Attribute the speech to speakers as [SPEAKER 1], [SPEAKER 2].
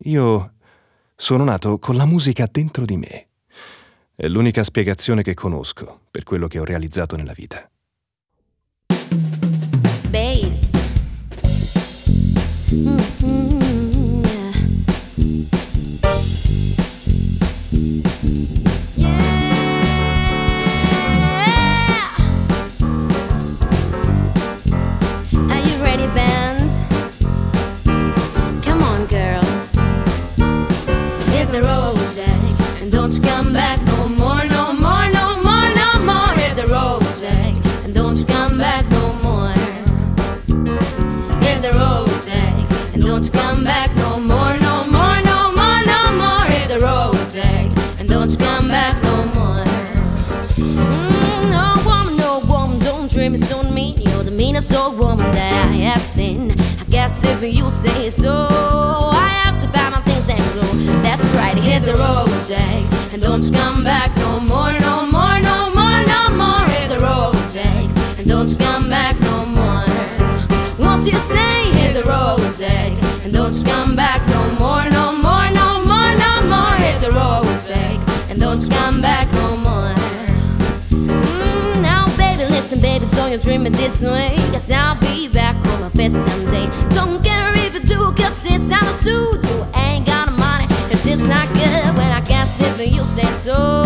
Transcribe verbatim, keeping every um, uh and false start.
[SPEAKER 1] Io sono nato con la musica dentro di me. È l'unica spiegazione che conosco per quello che ho realizzato nella vita.
[SPEAKER 2] Bass. Mm-hmm, yeah. Yeah. Are you ready, band? Come on, girls. Hit the road, Jack, and don't you come back no more, no more, no more, no more. Hit the road, Jack, and don't you come back no more. Hit the road, Jack, and don't you come back no more, no more, no more, no more. Hit the road, Jack, and don't you come back no more. Mm, no woman, no woman, don't treat me so mean. You're the meanest old woman that I have seen. I guess if you say so, I have to pack my things and go. That's right, hit the road, Jack, and don't you come back no more, no more, no more, no more. Hit the road, Jack, and don't you come back no more. What you say? Hit the road, Jack, and don't you come back no more, no more, no more, no more. Hit the road, Jack, and don't you come back no more. Mm, now, baby, listen, baby, don't you dream it this way, 'cause I'll be back on my best someday. Don't care if you do, 'cause it's understood. You ain't got the money, it's just not good when I guess if you say so.